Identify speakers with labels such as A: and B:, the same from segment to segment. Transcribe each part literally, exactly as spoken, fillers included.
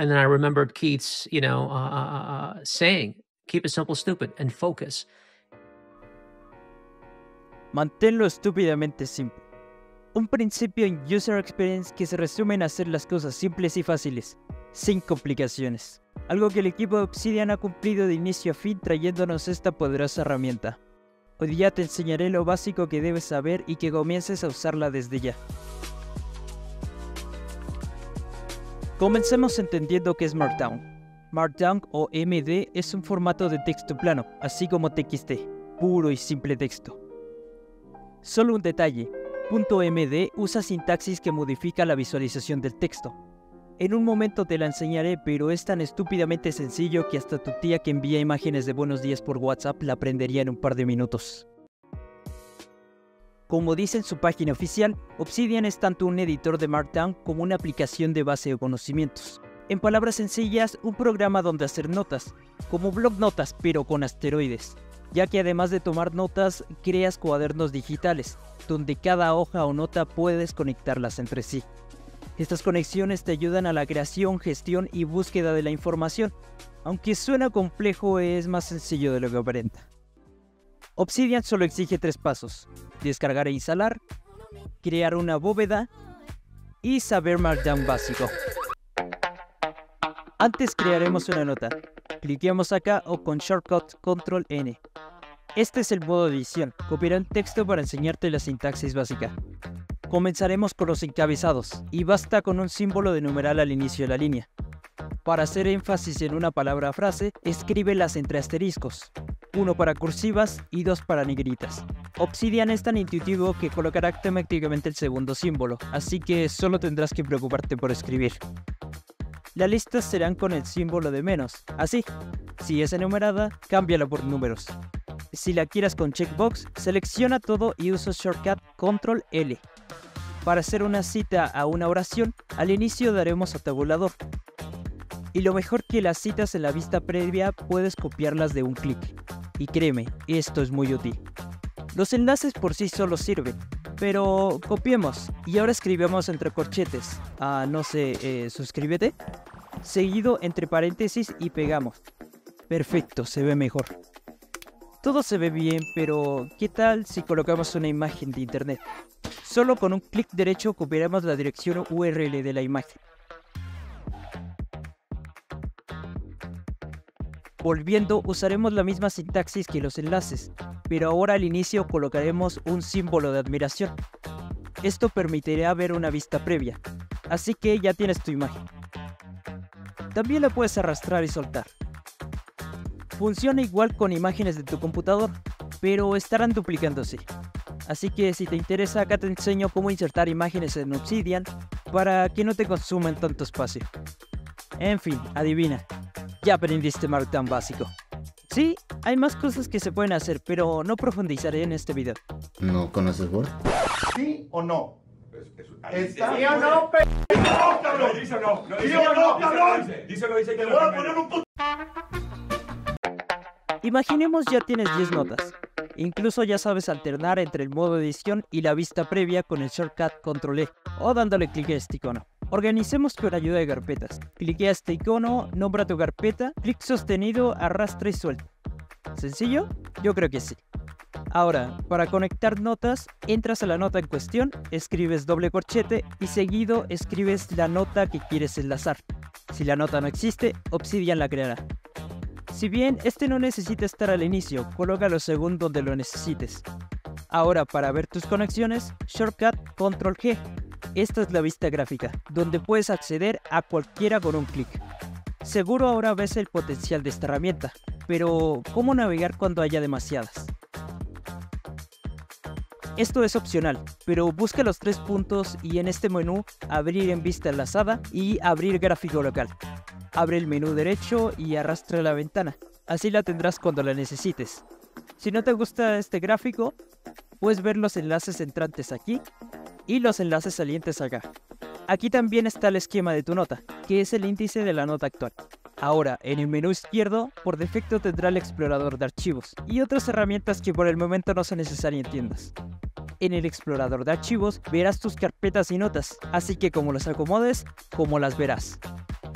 A: And then I remembered Keith's, you know, uh, uh, uh, saying, keep it simple, stupid, and focus.
B: Manténlo estúpidamente simple. Un principio en User Experience que se resume en hacer las cosas simples y fáciles, sin complicaciones. Algo que el equipo de Obsidian ha cumplido de inicio a fin trayéndonos esta poderosa herramienta. Hoy día te enseñaré lo básico que debes saber y que comiences a usarla desde ya. Comencemos entendiendo qué es Markdown. Markdown o M D es un formato de texto plano, así como T X T, puro y simple texto. Solo un detalle, .md usa sintaxis que modifica la visualización del texto. En un momento te la enseñaré, pero es tan estúpidamente sencillo que hasta tu tía que envía imágenes de buenos días por WhatsApp la aprendería en un par de minutos. Como dice en su página oficial, Obsidian es tanto un editor de Markdown como una aplicación de base de conocimientos. En palabras sencillas, un programa donde hacer notas, como blog notas pero con asteroides, ya que además de tomar notas, creas cuadernos digitales, donde cada hoja o nota puedes conectarlas entre sí. Estas conexiones te ayudan a la creación, gestión y búsqueda de la información. Aunque suena complejo, es más sencillo de lo que aparenta. Obsidian solo exige tres pasos: descargar e instalar, crear una bóveda y saber Markdown básico. Antes crearemos una nota. Cliqueamos acá o con shortcut control N. Este es el modo de edición. Copiaré un texto para enseñarte la sintaxis básica. Comenzaremos con los encabezados, y basta con un símbolo de numeral al inicio de la línea. Para hacer énfasis en una palabra o frase, escríbelas entre asteriscos, uno para cursivas y dos para negritas. Obsidian es tan intuitivo que colocará automáticamente el segundo símbolo, así que solo tendrás que preocuparte por escribir. Las listas serán con el símbolo de menos, así. Si es enumerada, cámbiala por números. Si la quieres con checkbox, selecciona todo y usa shortcut control L. Para hacer una cita a una oración, al inicio daremos a tabulador. Y lo mejor que las citas en la vista previa puedes copiarlas de un clic. Y créeme, esto es muy útil. Los enlaces por sí solos sirven, pero copiemos y ahora escribimos entre corchetes, ah, no sé, eh, suscríbete, seguido entre paréntesis y pegamos. Perfecto, se ve mejor. Todo se ve bien, pero ¿qué tal si colocamos una imagen de internet? Solo con un clic derecho copiaremos la dirección U R L de la imagen. Volviendo, usaremos la misma sintaxis que los enlaces, pero ahora al inicio colocaremos un símbolo de admiración. Esto permitirá ver una vista previa, así que ya tienes tu imagen. También la puedes arrastrar y soltar. Funciona igual con imágenes de tu computador, pero estarán duplicándose. Así que si te interesa, acá te enseño cómo insertar imágenes en Obsidian para que no te consuman tanto espacio. En fin, adivina, ya aprendiste Markdown básico. Sí, hay más cosas que se pueden hacer, pero no profundizaré en este video.
C: ¿No conoces Word?
D: ¿Sí o no? ¿Está?
E: ¿Sí o no, p***?
D: ¡No, cabrón!
E: Dice o no. No,
D: ¿Sí
E: dice
D: o
E: que
D: no,
E: no,
D: cabrón?
E: dice, dice o no, dice que
D: ¡Te
E: no.
D: voy a poner un puto!
B: Imaginemos ya tienes diez notas. Incluso ya sabes alternar entre el modo edición y la vista previa con el shortcut control E o dándole clic a este icono. Organicemos con ayuda de carpetas. Cliquea este icono, nombra tu carpeta, clic sostenido, arrastra y suelta. ¿Sencillo? Yo creo que sí. Ahora, para conectar notas, entras a la nota en cuestión, escribes doble corchete y seguido escribes la nota que quieres enlazar. Si la nota no existe, Obsidian la creará. Si bien este no necesita estar al inicio, colócalo según donde lo necesites. Ahora, para ver tus conexiones, shortcut control G. Esta es la vista gráfica, donde puedes acceder a cualquiera con un clic. Seguro ahora ves el potencial de esta herramienta, pero ¿cómo navegar cuando haya demasiadas? Esto es opcional, pero busca los tres puntos y en este menú abrir en vista enlazada y abrir gráfico local. Abre el menú derecho y arrastra la ventana, así la tendrás cuando la necesites. Si no te gusta este gráfico, puedes ver los enlaces entrantes aquí y los enlaces salientes acá. Aquí también está el esquema de tu nota, que es el índice de la nota actual. Ahora, en el menú izquierdo, por defecto tendrá el explorador de archivos y otras herramientas que por el momento no son necesarias en tiendas. En el explorador de archivos verás tus carpetas y notas, así que como las acomodes, como las verás.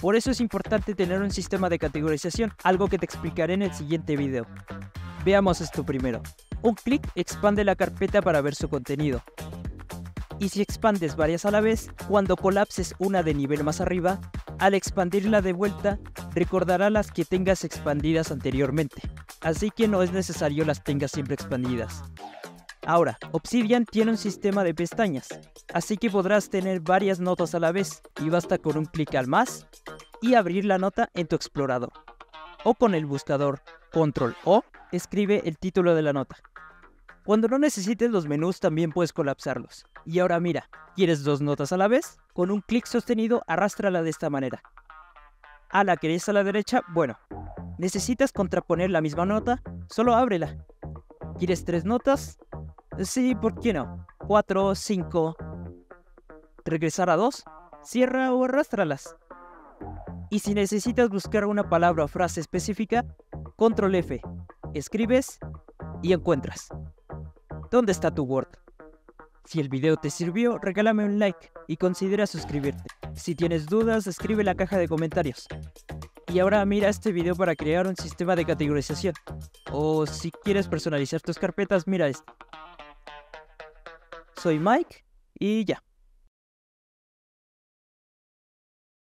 B: Por eso es importante tener un sistema de categorización, algo que te explicaré en el siguiente video. Veamos esto primero. Un clic expande la carpeta para ver su contenido. Y si expandes varias a la vez, cuando colapses una de nivel más arriba, al expandirla de vuelta, recordará las que tengas expandidas anteriormente. Así que no es necesario las tengas siempre expandidas. Ahora, Obsidian tiene un sistema de pestañas, así que podrás tener varias notas a la vez, y basta con un clic al más y abrir la nota en tu explorador. O con el buscador control O, escribe el título de la nota. Cuando no necesites los menús también puedes colapsarlos. Y ahora mira, ¿quieres dos notas a la vez? Con un clic sostenido arrástrala de esta manera. ¿A la querés a la derecha? Bueno, ¿necesitas contraponer la misma nota? Solo ábrela. ¿Quieres tres notas? Sí, ¿por qué no? Cuatro, cinco. ¿Regresar a dos? Cierra o arrástralas. Y si necesitas buscar una palabra o frase específica, control F. Escribes y encuentras. ¿Dónde está tu Word? Si el video te sirvió, regálame un like y considera suscribirte. Si tienes dudas, escribe en la caja de comentarios. Y ahora mira este video para crear un sistema de categorización. O si quieres personalizar tus carpetas, mira este. Soy Mike y ya.